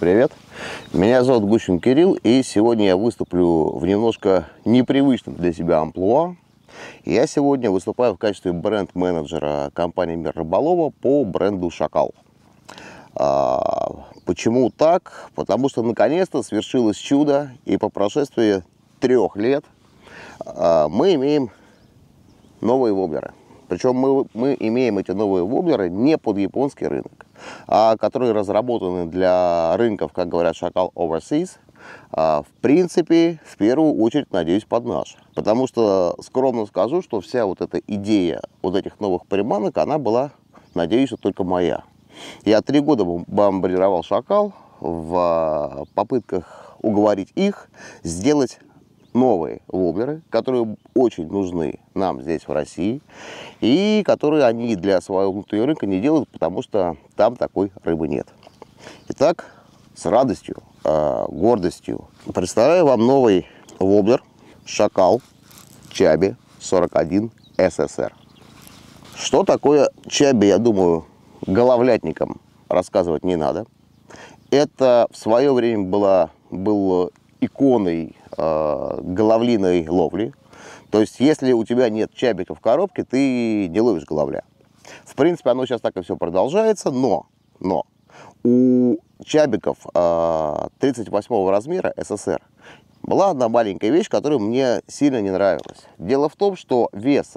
привет! Меня зовут Гущин Кирилл, и сегодня я выступлю в немножко непривычном для себя амплуа. Я сегодня выступаю в качестве бренд-менеджера компании «Мир Рыболова» по бренду «Шакал». Почему так? Потому что наконец-то свершилось чудо, и по прошествии 3 лет мы имеем новые воблеры. Причем мы имеем эти новые воблеры не под японский рынок, а которые разработаны для рынков, как говорят, «Шакал Overseas». В принципе, в первую очередь, надеюсь, под наш. Потому что скромно скажу, что вся вот эта идея вот этих новых приманок, она была, надеюсь, что только моя. Я 3 года бомбардировал «Шакал» в попытках уговорить их сделать новые воблеры, которые очень нужны нам здесь, в России, и которые они для своего внутреннего рынка не делают, потому что там такой рыбы нет. Итак, с радостью, гордостью представляю вам новый воблер «Шакал Чаби 41 ССР». Что такое Чаби, я думаю, головлятникам рассказывать не надо. Это в свое время был иконой головлиной ловли. То есть, если у тебя нет чабика в коробке, ты не ловишь головля. В принципе, оно сейчас так и все продолжается, но у чабиков 38 размера СССР была одна маленькая вещь, которая мне сильно не нравилась. Дело в том, что вес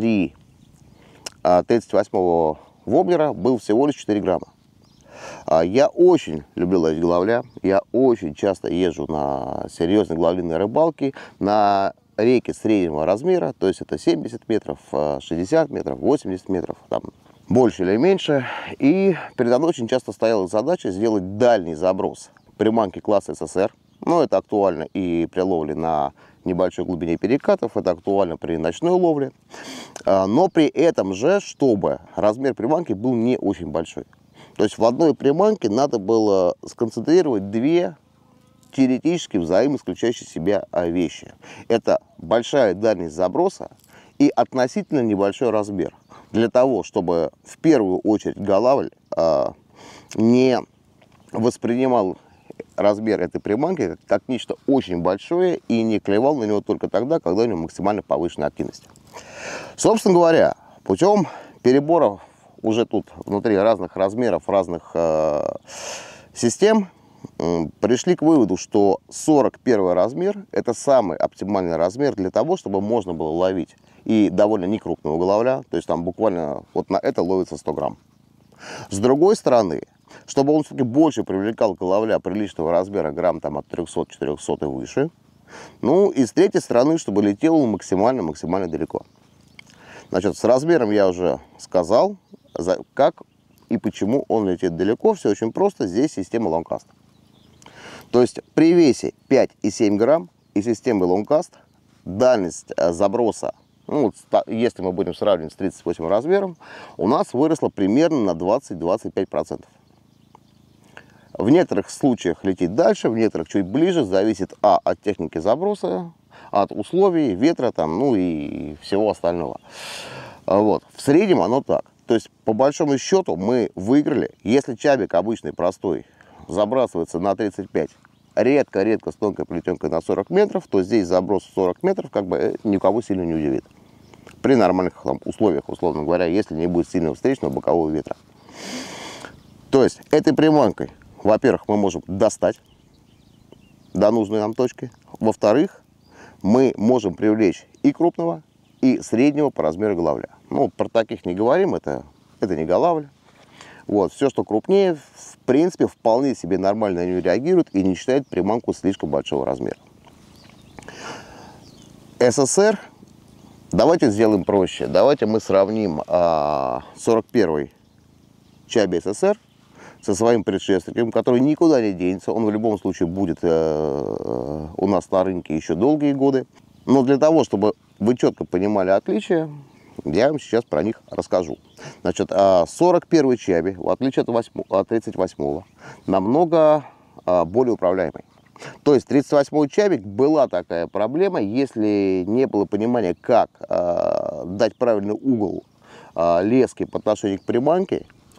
38 воблера был всего лишь 4 грамма. Я очень люблю ловить головля, я очень часто езжу на серьезные головлинные рыбалки, на реки среднего размера, то есть это 70 метров, 60 метров, 80 метров, там больше или меньше. И передо мной очень часто стояла задача сделать дальний заброс приманки класса СССР. Но это актуально и при ловле на небольшой глубине перекатов, это актуально при ночной ловле. Но при этом же, чтобы размер приманки был не очень большой. То есть в одной приманке надо было сконцентрировать 2 теоретически взаимоисключающие себя вещи. Это большая дальность заброса и относительно небольшой размер. Для того, чтобы в первую очередь голавль не воспринимал размер этой приманки как нечто очень большое и не клевал на него только тогда, когда у него максимально повышенная активность. Собственно говоря, путем переборов уже тут внутри разных размеров, разных систем, пришли к выводу, что 41 размер – это самый оптимальный размер для того, чтобы можно было ловить и довольно некрупного головля, то есть там буквально вот на это ловится 100 грамм. С другой стороны, чтобы он все-таки больше привлекал головля приличного размера, грамм там от 300-400 и выше, ну и с третьей стороны, чтобы летел он максимально далеко. Значит, с размером я уже сказал, как и почему он летит далеко. Все очень просто, здесь система лонгкаст. То есть при весе 5,7 грамм и системой лонгкаст дальность заброса, ну, если мы будем сравнивать с 38 размером, у нас выросла примерно на 20-25%. В некоторых случаях летит дальше, в некоторых чуть ближе, зависит от техники заброса, от условий, ветра там, ну и всего остального. Вот. В среднем оно так. То есть, по большому счету, мы выиграли. Если чабик обычный, простой, забрасывается на 35, редко с тонкой плетенкой на 40 метров, то здесь заброс 40 метров как бы никого сильно не удивит. При нормальных там условиях, условно говоря, если не будет сильного встречного бокового ветра. То есть, этой приманкой, во-первых, мы можем достать до нужной нам точки. Во-вторых, мы можем привлечь и крупного, и среднего по размеру головля. Ну, про таких не говорим, это не голавль. Вот, все, что крупнее, в принципе, вполне себе нормально на нее реагирует и не считает приманку слишком большого размера. СССР, давайте сделаем проще. Давайте мы сравним 41-й Чаби СССР со своим предшественником, который никуда не денется. Он в любом случае будет у нас на рынке еще долгие годы. Но для того, чтобы вы четко понимали отличия, я вам сейчас про них расскажу. Значит, 41-й Чаби, в отличие от 38-го, намного более управляемый. То есть 38-й Чабик была такая проблема, если не было понимания, как дать правильный угол лески по отношению к приманке,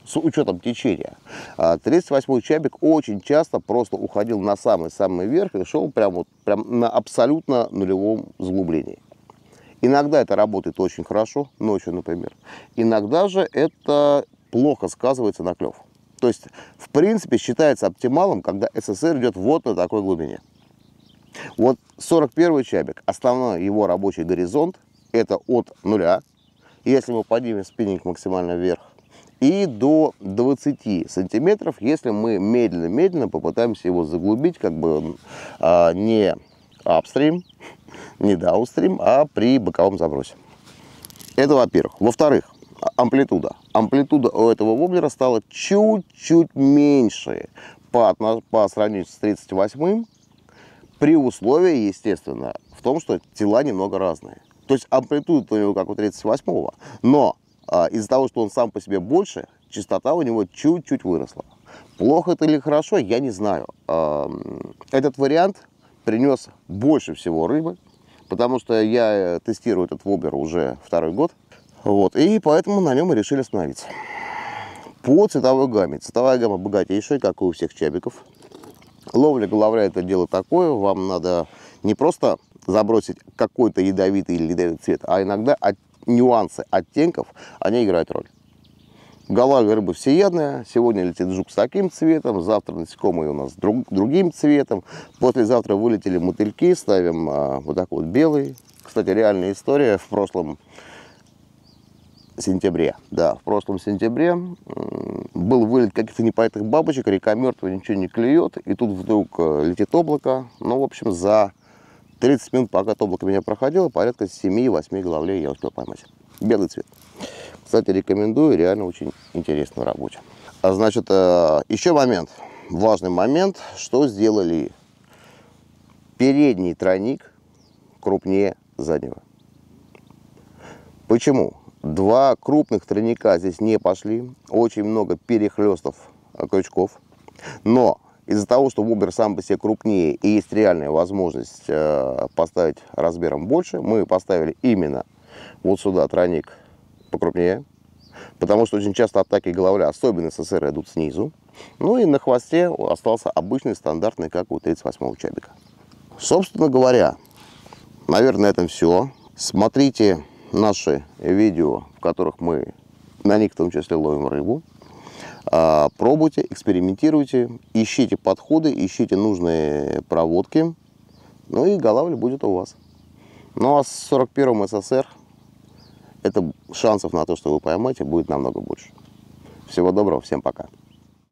с учетом течения. 38-й чабик очень часто просто уходил на самый-самый верх и шел прям на абсолютно нулевом заглублении. Иногда это работает очень хорошо, ночью, например. Иногда же это плохо сказывается на клев. То есть, в принципе, считается оптималом, когда СССР идет вот на такой глубине. Вот 41-й чабик, основной его рабочий горизонт, это от нуля, если мы поднимем спиннинг максимально вверх, и до 20 сантиметров, если мы медленно-медленно попытаемся его заглубить, как бы не апстрим, не даунстрим, а при боковом забросе. Это во-первых. Во-вторых, амплитуда. Амплитуда у этого воблера стала чуть-чуть меньше по сравнению с 38-м, при условии, естественно, в том, что тела немного разные. То есть амплитуда у него как у 38-го, но из-за того, что он сам по себе больше, частота у него чуть-чуть выросла. Плохо это или хорошо, я не знаю. Этот вариант принес больше всего рыбы, потому что я тестирую этот воблер уже второй год. Вот, и поэтому на нем мы решили остановиться. По цветовой гамме. Цветовая гамма богатейшая, как и у всех чабиков. Ловля головля это дело такое, вам надо не просто забросить какой-то ядовитый или ядовитый цвет, а иногда нюансы оттенков, они играют роль. Головля рыба всеядная, сегодня летит жук с таким цветом, завтра насекомые у нас другим цветом, послезавтра вылетели мотыльки, ставим вот такой вот белый. Кстати, реальная история, в прошлом сентябре, да, в прошлом сентябре был вылет каких-то непонятных бабочек, река мертвая, ничего не клюет, и тут вдруг летит облако, ну, в общем, за 30 минут, пока это облако меня проходило, порядка 7-8 головлей я успел поймать. Белый цвет. Кстати, рекомендую, реально очень интересно в работе. Значит, еще момент, важный момент, что сделали. Передний тройник крупнее заднего. Почему? Два крупных тройника здесь не пошли, очень много перехлестов крючков, но из-за того, что воблер сам по себе крупнее и есть реальная возможность поставить размером больше, мы поставили именно вот сюда тройник покрупнее, потому что очень часто атаки головля, особенно СССР, идут снизу. Ну и на хвосте остался обычный, стандартный, как у 38-го чабика. Собственно говоря, наверное, на этом все. Смотрите наши видео, в которых мы на них в том числе ловим рыбу. Пробуйте, экспериментируйте, ищите подходы, ищите нужные проводки. Ну и голавль будет у вас. Ну а с 41-м СССР это шансов на то, что вы поймаете, будет намного больше. Всего доброго, всем пока.